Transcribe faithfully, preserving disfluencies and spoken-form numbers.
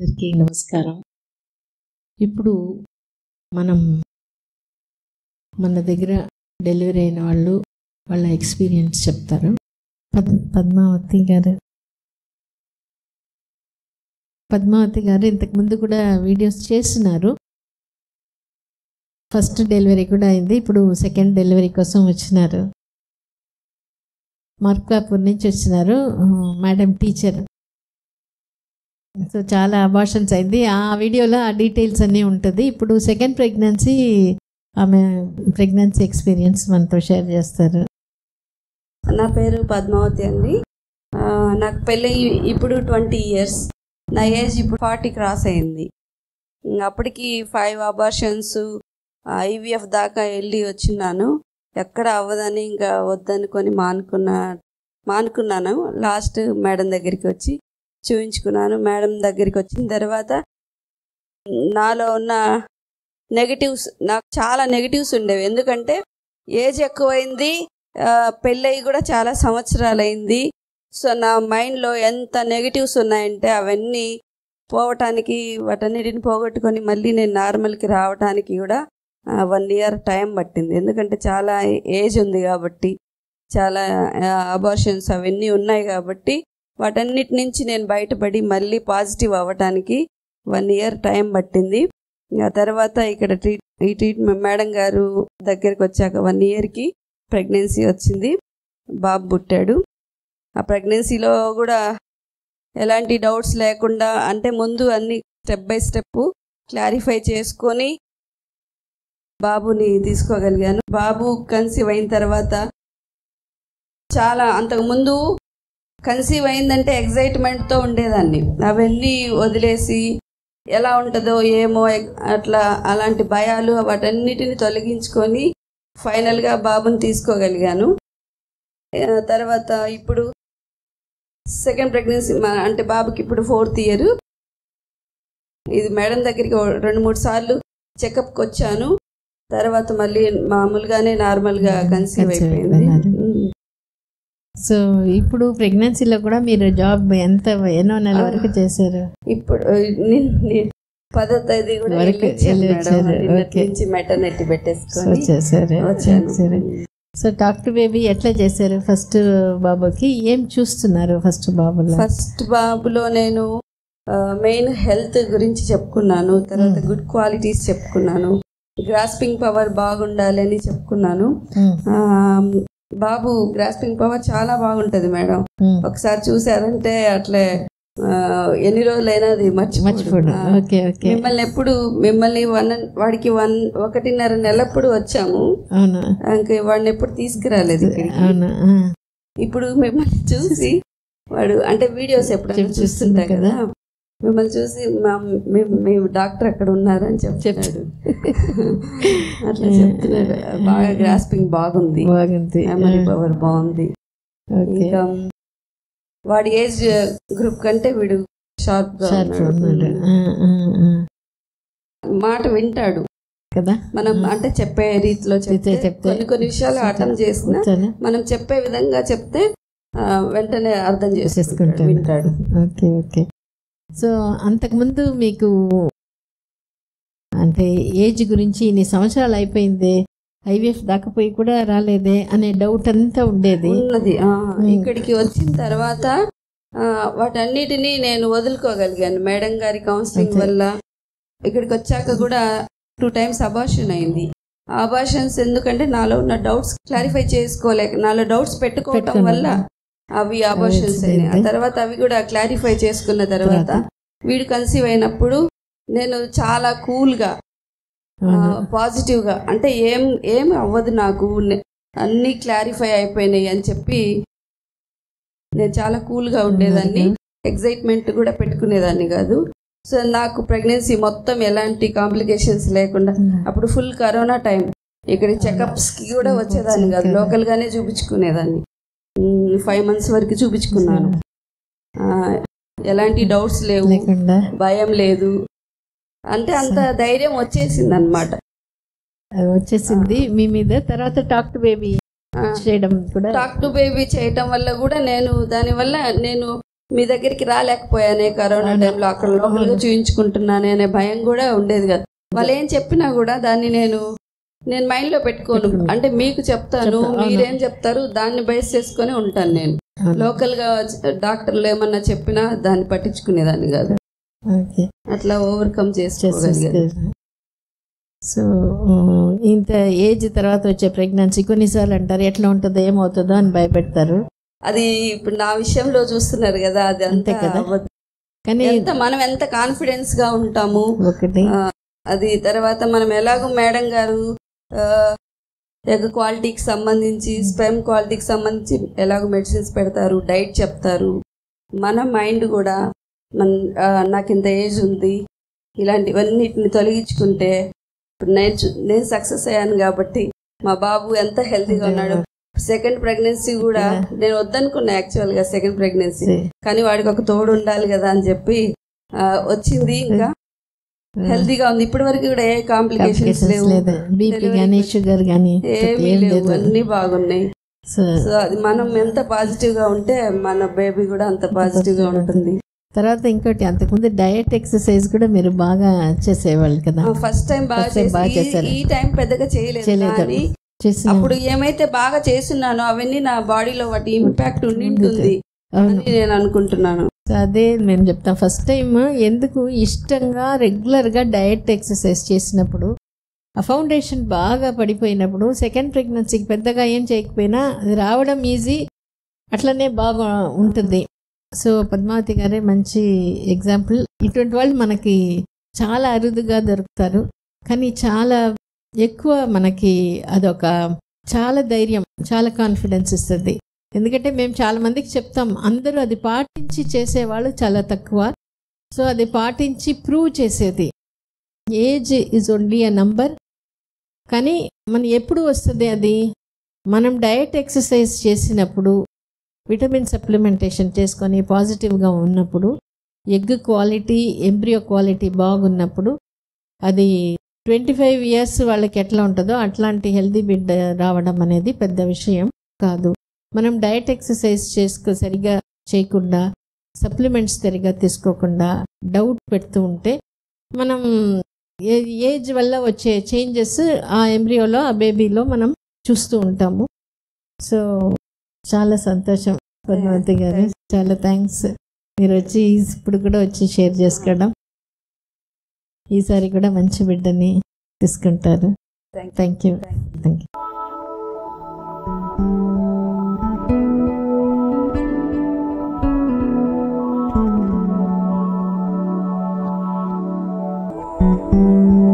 అందరికీ నమస్కారం. ఇప్పుడు మనం మన దగ్గర డెలివరీ అయిన వాళ్ళు వాళ్ళ ఎక్స్పీరియన్స్ చెప్తారు. పద్ పద్మావతి గారు పద్మావతి గారు ఇంతకుముందు కూడా వీడియోస్ చేస్తున్నారు. ఫస్ట్ డెలివరీ కూడా అయింది, ఇప్పుడు సెకండ్ డెలివరీ కోసం వచ్చినారు. మార్కాపూర్ నుంచి వచ్చినారు. Madam teacher. సో చాలా అబార్షన్స్ అయింది. ఆ వీడియోలో ఆ డీటెయిల్స్ అన్నీ ఉంటుంది. ఇప్పుడు సెకండ్ ప్రెగ్నెన్సీ, ఆమె ప్రెగ్నెన్సీ ఎక్స్పీరియన్స్ మనతో షేర్ చేస్తారు. నా పేరు పద్మావతి అండి. నాకు పెళ్ళి ఇప్పుడు ట్వంటీ ఇయర్స్. నా ఏజ్ ఇప్పుడు ఫార్టీ క్రాస్ అయింది. అప్పటికి ఫైవ్ అబార్షన్స్, ఐవీఎఫ్ దాకా వెళ్ళి వచ్చినాను. ఎక్కడ అవ్వదని ఇంకా వద్దనుకొని మానుకున్నా మానుకున్నాను లాస్ట్ మేడం దగ్గరికి వచ్చి చూపించుకున్నాను. మేడం దగ్గరికి వచ్చిన తర్వాత నాలో ఉన్న నెగిటివ్స్, నాకు చాలా నెగిటివ్స్ ఉండేవి. ఎందుకంటే ఏజ్ ఎక్కువైంది, పెళ్ళయి కూడా చాలా సంవత్సరాలు అయింది. సో నా మైండ్లో ఎంత నెగిటివ్స్ ఉన్నాయంటే అవన్నీ పోవటానికి, వాటన్నిటిని పోగొట్టుకొని మళ్ళీ నేను నార్మల్కి రావడానికి కూడా వన్ ఇయర్ టైం పట్టింది. ఎందుకంటే చాలా ఏజ్ ఉంది కాబట్టి, చాలా అబార్షన్స్ అవన్నీ ఉన్నాయి కాబట్టి వాటన్నిటి నుంచి నేను బయటపడి మళ్ళీ పాజిటివ్ అవ్వటానికి వన్ ఇయర్ టైం పట్టింది. ఆ తర్వాత ఇక్కడ ట్రీట్ ఈ ట్రీట్మెంట్ మేడం గారు దగ్గరికి వచ్చాక వన్ ఇయర్కి ప్రెగ్నెన్సీ వచ్చింది, బాబు పుట్టాడు. ఆ ప్రెగ్నెన్సీలో కూడా ఎలాంటి డౌట్స్ లేకుండా, అంటే ముందు అన్ని స్టెప్ బై స్టెప్ క్లారిఫై చేసుకొని బాబుని తీసుకోగలిగాను. బాబు కన్సీవ్ అయిన తర్వాత చాలా, అంతకుముందు కన్సీవ్ అయిందంటే ఎగ్జైట్మెంట్తో ఉండేదాన్ని. అవన్నీ వదిలేసి ఎలా ఉంటుందో ఏమో అట్లా అలాంటి భయాలు వాటన్నిటిని తొలగించుకొని ఫైనల్గా బాబుని తీసుకోగలిగాను. తర్వాత ఇప్పుడు సెకండ్ ప్రెగ్నెన్సీ, అంటే బాబుకి ఇప్పుడు ఫోర్త్ ఇయర్. ఇది మేడం దగ్గరికి రెండు మూడు సార్లు చెకప్కి వచ్చాను. తర్వాత మళ్ళీ మామూలుగానే నార్మల్గా కన్సీవ్ అయిపోయింది. సో ఇప్పుడు ప్రెగ్నెన్సీలో కూడా మీరు జాబ్ ఎంత ఎన్నో నెల వరకు చేశారు? ఇప్పుడు పదో తేదీ కూడా నుంచి మెటర్నిటీ పెట్టేసుకొని చేశారు. సో డాక్టర్ బేబీ ఎట్లా చేశారు? ఫస్ట్ బాబుకి ఏం చూస్తున్నారు? ఫస్ట్ బాబులో ఫస్ట్ బాబులో నేను మెయిన్ హెల్త్ గురించి చెప్పుకున్నాను. తర్వాత గుడ్ క్వాలిటీస్ చెప్పుకున్నాను. గ్రాస్పింగ్ పవర్ బాగుండాలి అని చెప్పుకున్నాను. బాబు గ్రాస్పింగ్ పవర్ చాలా బాగుంటది మేడం. ఒకసారి చూసారంటే అట్లే ఎన్ని రోజులైనా అది మర్చిపోడు. మిమ్మల్ని ఎప్పుడు మిమ్మల్ని వన్ వాడికి వన్ ఒకటిన్నర నెలప్పుడు వచ్చాము, ఇంకా వాడిని ఎప్పుడు తీసుకురాలేదు ఇక్కడికి. ఇప్పుడు మిమ్మల్ని చూసి వాడు, అంటే వీడియోస్ ఎప్పుడైనా చూస్తుంటా కదా, మిమ్మల్ని చూసి మేము డాక్టర్ అక్కడ ఉన్నారని చెప్తున్నాడు. అట్లా చెప్తున్నాడు. బాగా గ్రాస్పింగ్ బాగుంది, మెమరీ పవర్ బాగుంది. ఇంకా వాడి ఏజ్ గ్రూప్ కంటే వీడు షార్ప్ గా ఉన్నాడు. మాట వింటాడు కదా మనం, అంటే చెప్పే రీతిలో చెప్తే కొన్ని కొన్ని విషయాలు అర్థం చేసిన మనం చెప్పే విధంగా చెప్తే వెంటనే అర్థం చేసేసుకుంటాడు, వింటాడు. Okay okay. సో అంతకుముందు మీకు అంటే ఏజ్ గురించి ఇన్ని సంవత్సరాలు అయిపోయింది, ఐవీఎఫ్ దాకపోయి కూడా రాలేదే అనే డౌట్ అంతా ఉండేది ఉన్నది. ఇక్కడికి వచ్చిన తర్వాత వాటన్నిటినీ నేను వదులుకోగలిగాను మేడం గారి కౌన్సిలింగ్ వల్ల. ఇక్కడికి వచ్చాక కూడా టూ టైమ్స్ అబార్షన్ అయింది. అబార్షన్స్ ఎందుకంటే నాలో ఉన్న డౌట్స్ క్లారిఫై చేసుకోలేక, నాలో డౌట్స్ పెట్టుకోవటం వల్ల అవి అబార్షన్స్ అయినాయి. ఆ తర్వాత అవి కూడా క్లారిఫై చేసుకున్న తర్వాత వీడు కన్సీవ్ అయినప్పుడు నేను చాలా కూల్గా, పాజిటివ్గా, అంటే ఏం ఏం అవ్వదు నాకు, అన్నీ క్లారిఫై అయిపోయినాయి అని చెప్పి నేను చాలా కూల్గా ఉండేదాన్ని. ఎగ్జైట్మెంట్ కూడా పెట్టుకునేదాన్ని కాదు. సో నాకు ప్రెగ్నెన్సీ మొత్తం ఎలాంటి కాంప్లికేషన్స్ లేకుండా, అప్పుడు ఫుల్ కరోనా టైం, ఇక్కడ చెకప్స్కి కూడా వచ్చేదాన్ని కాదు, లోకల్గానే చూపించుకునేదాన్ని. ఫైవ్ మంత్స్ వరకు చూపించుకున్నాను. ఎలాంటి డౌట్స్ లేవు, భయం లేదు, అంటే అంత ధైర్యం వచ్చేసింది అనమాట, వచ్చేసింది మీ మీద. తర్వాత టాక్ టు బేబీ చేయడం కూడా, టాక్ టు బేబీ చేయటం వల్ల కూడా నేను దానివల్ల నేను మీ దగ్గరికి రాలేకపోయానే కరోనా టైంలో, అక్కడ లోకల్గా చూయించుకుంటున్నానే అనే భయం కూడా ఉండేది కదా. వాళ్ళు ఏం చెప్పినా కూడా దాన్ని నేను నేను మైండ్లో పెట్టుకోను. అంటే మీకు చెప్తాను, మీరేం చెప్తారు దాన్ని బేస్ చేసుకొని ఉంటాను. నేను లోకల్గా డాక్టర్లు ఏమన్నా చెప్పినా దాన్ని పట్టించుకునేదాన్ని కాదు. అట్లా ఓవర్కమ్ చేసుకోగలిగాను. సో ఇంత ఏజ్ తర్వాత వచ్చే ప్రెగ్నెన్సీ కొన్నిసార్లు అంటారు ఎట్లా ఉంటుందో ఏమవుతుందో అని భయపెడతారు. అది ఇప్పుడు నా విషయంలో చూస్తున్నారు కదా, అది అంతే కదా. కానీ మనం ఎంత కాన్ఫిడెన్స్ గా ఉంటాము ఒకటి. అది తర్వాత మనం ఎలాగో మేడం గారు ఎగ్ క్వాలిటీకి సంబంధించి స్పెమ్ క్వాలిటీకి సంబంధించి ఎలాగో మెడిసిన్స్ పెడతారు, డైట్ చెప్తారు. మన మైండ్ కూడా మన నాకు ఇంత ఏజ్ ఉంది ఇలాంటివన్నిటిని తొలగించుకుంటే ఇప్పుడు నేను నేను సక్సెస్ అయ్యాను కాబట్టి మా బాబు ఎంత హెల్తీగా ఉన్నాడు. సెకండ్ ప్రెగ్నెన్సీ కూడా నేను వద్దనుకున్నా యాక్చువల్ గా సెకండ్ ప్రెగ్నెన్సీ, కానీ వాడికి ఒక తోడు ఉండాలి కదా అని చెప్పి వచ్చింది. ఇంకా హెల్తీగా ఉంది ఇప్పటి వరకు కూడా ఏ కాంప్లికేషన్స్ లేవు, షుగర్ గానీ ఏమీ లేవు, అన్ని బాగున్నాయి. సో అది మనం ఎంత పాజిటివ్ గా ఉంటే మన బేబీ కూడా అంత పాజిటివ్ గా ఉంటుంది. తర్వాత ఇంకోటి అంతకుముందు డయట్ ఎక్సర్సైజ్ కూడా మీరు బాగా చేసేవాళ్ళు కదా. ఫస్ట్ టైం బాగా చేశారు, ఈ టైం పెద్దగా చేయలేదు. అప్పుడు ఏమైతే బాగా చేస్తున్నానో అవన్నీ నా బాడీలో వాటి ఇంపాక్ట్ ఉండింటుంది అని నేను అనుకుంటున్నాను. అదే నేను చెప్తాను. ఫస్ట్ టైం ఎందుకు ఇష్టంగా రెగ్యులర్గా డయట్ ఎక్సర్సైజ్ చేసినప్పుడు ఆ ఫౌండేషన్ బాగా పడిపోయినప్పుడు సెకండ్ ప్రెగ్నెన్సీకి పెద్దగా ఏం చేయకపోయినా అది రావడం ఈజీ, అట్లనే బాగా ఉంటుంది. సో పద్మావతి గారే మంచి ఎగ్జాంపుల్. ఇటువంటి వాళ్ళు మనకి చాలా అరుదుగా దొరుకుతారు, కానీ చాలా ఎక్కువ మనకి అదొక చాలా ధైర్యం, చాలా కాన్ఫిడెన్స్ ఇస్తుంది. ఎందుకంటే మేము చాలా మందికి చెప్తాం, అందరూ అది పాటించి చేసేవాళ్ళు చాలా తక్కువ. సో అది పాటించి ప్రూవ్ చేసేది. Age is only a number, కానీ మనం ఎప్పుడు వస్తుంది అది మనం డయట్ ఎక్సర్సైజ్ చేసినప్పుడు, విటమిన్ సప్లిమెంటేషన్ చేసుకొని పాజిటివ్గా ఉన్నప్పుడు, ఎగ్ క్వాలిటీ ఎంబ్రియో క్వాలిటీ బాగున్నప్పుడు, అది ట్వంటీ ఫైవ్ ఇయర్స్ వాళ్ళకి ఎట్లా ఉంటుందో అట్లాంటి హెల్దీ బిడ్డ రావడం అనేది పెద్ద విషయం కాదు. మనం డయట్ ఎక్సర్సైజ్ చేసుకో సరిగా చేయకుండా, సప్లిమెంట్స్ సరిగా తీసుకోకుండా డౌట్ పెడుతూ ఉంటే మనం ఏజ్ వల్ల వచ్చే చేంజెస్ ఆ ఎంబ్రియోలో ఆ బేబీలో మనం చూస్తూ ఉంటాము. సో చాలా సంతోషం పద్మావతి గారు, చాలా థ్యాంక్స్ మీరు వచ్చి ఇప్పుడు కూడా వచ్చి షేర్ చేసుకోవడం. ఈసారి కూడా మంచి బిడ్డని తీసుకుంటారు. Thank you thank you. Thank you.